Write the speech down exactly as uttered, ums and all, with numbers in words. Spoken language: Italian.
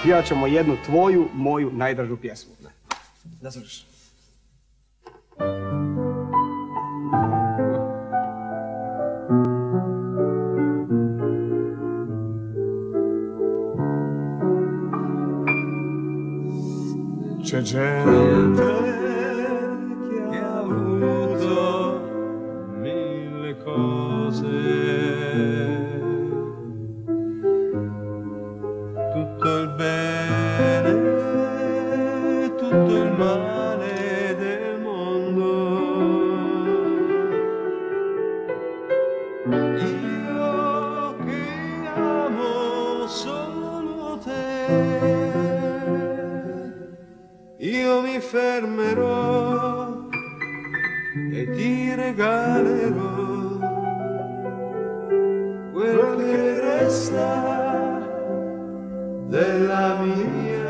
ispjevat ćemo jednu tvoju, moju najdražu pjesmu. Da završi. C'è gente che ha avuto mille cose, tutto il bene, tutto il male del mondo. Io che amo solo te, io mi fermerò e ti regalerò quel che resta della mia